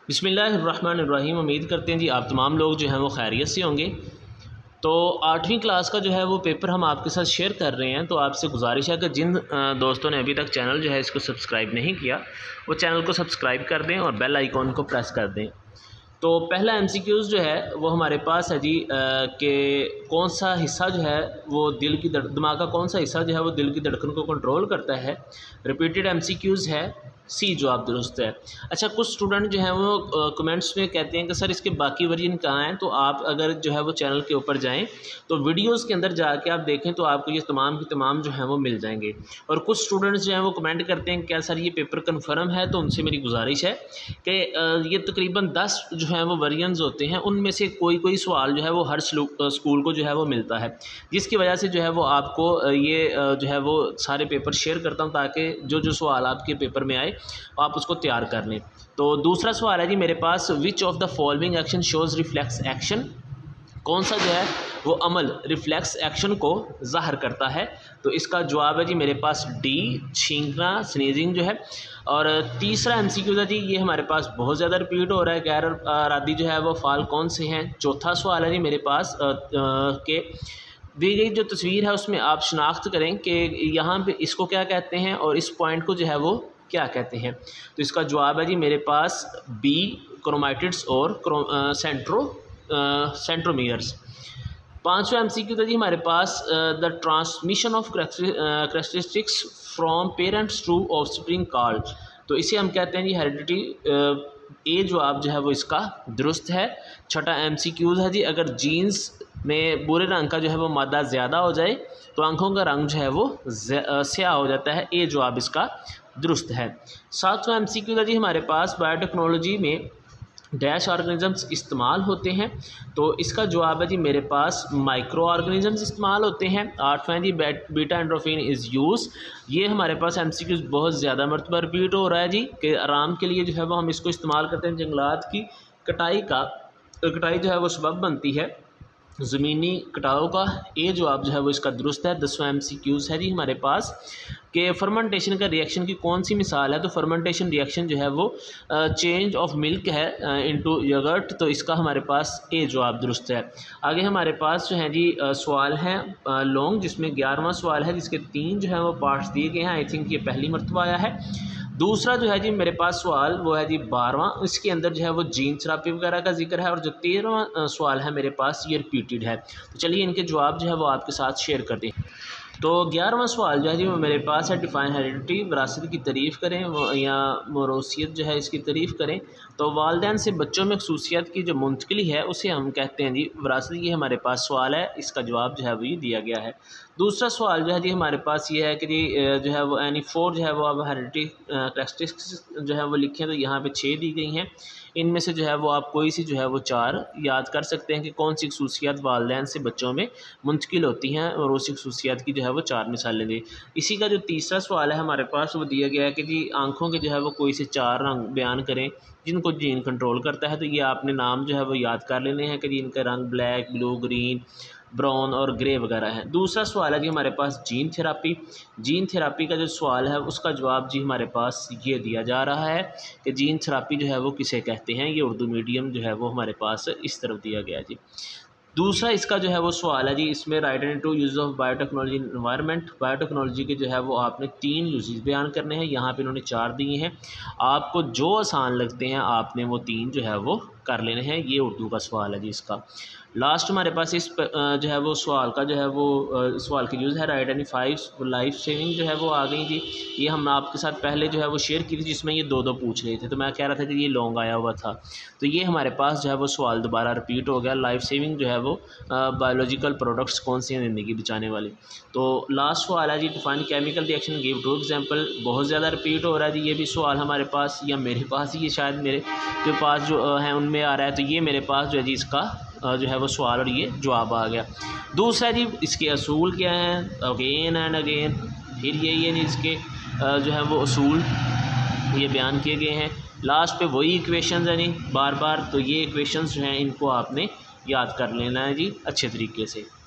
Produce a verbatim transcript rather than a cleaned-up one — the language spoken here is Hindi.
बिस्मिल्लाहिर्रहमानिर्रहीम। उम्मीद करते हैं जी आप तमाम लोग जो हैं वो खैरियत से होंगे। तो आठवीं क्लास का जो है वो पेपर हम आपके साथ शेयर कर रहे हैं। तो आपसे गुजारिश है कि जिन दोस्तों ने अभी तक चैनल जो है इसको सब्सक्राइब नहीं किया वो चैनल को सब्सक्राइब कर दें और बेल आइकॉन को प्रेस कर दें। तो पहला एमसीक्यूज़ जो है वो हमारे पास है जी कि कौन सा हिस्सा जो है वो दिल की दिमाग का कौन सा हिस्सा जो है वो दिल की धड़कन को कंट्रोल करता है। रिपीटेड एमसीक्यूज़ है, सी जवाब दुरुस्त है। अच्छा, कुछ स्टूडेंट जो हैं वो कमेंट्स में कहते हैं कि सर इसके बाकी वर्जन कहाँ हैं। तो आप अगर जो है वो चैनल के ऊपर जाएं तो वीडियोस के अंदर जाके आप देखें तो आपको ये तमाम के तमाम जो हैं वो मिल जाएंगे। और कुछ स्टूडेंट्स जो हैं वो कमेंट करते हैं क्या सर ये पेपर कन्फर्म है। तो उनसे मेरी गुजारिश है कि ये तकरीबन दस जो हैं वो वर्जन्स होते हैं, उनमें से कोई कोई सवाल जो है वो हर स्कूल को जो है वो मिलता है, जिसकी वजह से जो है वो आपको ये जो है वो सारे पेपर शेयर करता हूँ ताकि जो जो सवाल आपके पेपर में आए आप उसको तैयार कर लें। तो दूसरा सवाल है जी मेरे पास, which of the following action shows reflex action. कौन सा जो है वो अमल रिफ्लेक्स एक्शन को ज़ाहिर करता है। तो इसका जवाब है जी मेरे पास डी, छींकना, स्नीजिंग जो है। और तीसरा एमसीक्यू है जी ये हमारे पास बहुत ज़्यादा रिपीट हो रहा है, गैर अरादी जो है वो फ़ाल कौन से हैं। चौथा सवाल है जी मेरे पास के दी गई जो तस्वीर है उसमें आप शनाख्त करें कि यहाँ पे इसको क्या कहते हैं और इस पॉइंट को जो है वो क्या कहते हैं। तो इसका जवाब है जी मेरे पास बी, क्रोमाटिड्स और सेंट्रो सेंट्रोमियर्स। पांचवा एमसीक्यू था जी हमारे पास, the transmission of characteristics from parents to offspring called. तो इसे हम कहते हैं जी हेरिडिटी। ए जवाब जो है वो इसका दुरुस्त है। छठा एमसीक्यूज है जी, अगर जीन्स में बुरे रंग का जो है वो मादा ज़्यादा हो जाए तो आंखों का रंग जो है वो स्याह हो जाता है। ए जवाब इसका दुरुस्त है। सातवां एमसीक्यू है जी हमारे पास, बायोटेक्नोलॉजी में डैश ऑर्गेनिजम्स इस्तेमाल होते हैं। तो इसका जवाब है जी मेरे पास माइक्रो ऑर्गेनिजम्स इस्तेमाल होते हैं। आठवां जी बीटा एंड्रोफिन इज़ यूज़। ये हमारे पास एमसीक्यूज़ बहुत ज़्यादा मरतबा रिपीट हो रहा है जी कि आराम के लिए जो है वो हम इसको इस्तेमाल करते हैं। जंगलात की कटाई का कटाई जो है वो सबब बनती है ज़मीनी कटाव का। ए जवाब जो है वो इसका दुरुस्त है। दसवां एमसीक्यूज़ है जी हमारे पास कि फर्मेंटेशन का रिएक्शन की कौन सी मिसाल है। तो फर्मेंटेशन रिएक्शन जो है वो चेंज ऑफ मिल्क है इनटू योगर्ट। तो इसका हमारे पास ए जवाब दुरुस्त है। आगे हमारे पास जो है जी सवाल हैं लॉन्ग, जिसमें ग्यारहवां सवाल है जिसके तीन जो है वो पार्ट्स दिए गए हैं। आई थिंक ये पहली मरतबा आया है। दूसरा जो है जी मेरे पास सवाल वो है जी बारहवां, इसके अंदर जो है वो जीन थेरेपी वगैरह का जिक्र है। और जो तेरहवां सवाल है मेरे पास ये रिपीटेड है। तो चलिए इनके जवाब जो है वो आपके साथ शेयर कर दें। तो ग्यारहवां सवाल जो है जी वो मेरे पास है, डिफाइन हेरिडिटी। विरासत की तारीफ़ करें या मोरोसियत जो है इसकी तारीफ़ करें। तो वालिदैन से बच्चों में खसूसियत की जो मुंतकिली है उसे हम कहते हैं जी विरासत। ये हमारे पास सवाल है, इसका जवाब जो है वो ये दिया गया है। दूसरा सवाल जो है जी हमारे पास ये है कि जी जो है वो एनी फोर जो है वो अब हेरिडिटी कैरेक्टरिस्टिक्स जो है वो लिखें। तो यहाँ पे छः दी गई हैं, इनमें से जो है वो आप कोई सी जो है वो चार याद कर सकते हैं कि कौन सी खसूसियात वालिदैन से बच्चों में मुंतकिल होती हैं और उसी खसूसियात की जो है वो चार मिसालें दी। इसी का जो तीसरा सवाल है हमारे पास वो दिया गया है कि जी आंखों के जो है वो कोई से चार रंग बयान करें जिनको जीन कंट्रोल करता है। तो ये आपने नाम जो है वो याद कर लेने हैं कि जी इनका रंग ब्लैक, ब्लू, ग्रीन, ब्राउन और ग्रे वगैरह है। दूसरा सवाल है जी हमारे पास जीन थेरापी। जीन थेरापी का जो सवाल है उसका जवाब जी हमारे पास ये दिया जा रहा है कि जीन थेरापी जो है वो किसे कहते हैं। ये उर्दू मीडियम जो है वो हमारे पास इस तरफ दिया गया है जी। दूसरा इसका जो है वो सवाल है जी, इसमें write and two use of biotechnology in environment. Biotechnology के जो है वो आपने तीन यूजेस बयान करने हैं, यहाँ पे इन्होंने चार दिए हैं। आपको जो आसान लगते हैं आपने वो तीन जो है वो कर लेने हैं। ये उर्दू का सवाल है जी इसका। लास्ट हमारे पास इस जो है वो सवाल का जो है वो सवाल की यूज़ है write and five life saving जो है वो आ गई जी। ये हम आपके साथ पहले जो है वो शेयर की थी जिसमें ये दो दो पूछ रहे थे। तो मैं कह रहा था कि ये लॉन्ग आया हुआ था, तो ये हमारे पास जो है वो सवाल दोबारा रिपीट हो गया। लाइफ सेविंग जो है वो बायोलॉजिकल प्रोडक्ट्स कौन सी हैं ज़िंदगी बचाने वाली। तो लास्ट सवाल है जी, define chemical reaction give two example. बहुत ज़्यादा रिपीट हो रहा है जी ये भी सवाल हमारे पास, या मेरे पास ही ये शायद मेरे जो पास जो है उनमें आ रहा है। तो ये मेरे पास जो है जी इसका जो है वो सवाल और ये जवाब आ गया। दूसरा जी इसके असूल क्या हैं, अगेन एंड अगेन, फिर यही है जी इसके जो है वो असूल ये बयान किए गए हैं। लास्ट पे वही इक्वेशंस हैं जी बार बार। तो ये इक्वेशंस जो हैं इनको आपने याद कर लेना है जी अच्छे तरीके से।